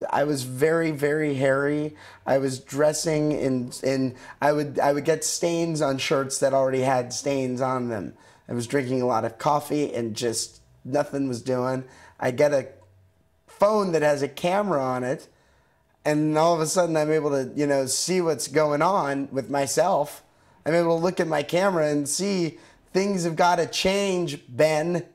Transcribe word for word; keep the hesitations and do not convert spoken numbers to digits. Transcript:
I was very, very hairy. I was dressing in, in I would I would get stains on shirts that already had stains on them. I was drinking a lot of coffee and just nothing was doing. I get a phone that has a camera on it, and all of a sudden I'm able to, you know, see what's going on with myself. I'm able to look at my camera and see things have got to change, Ben.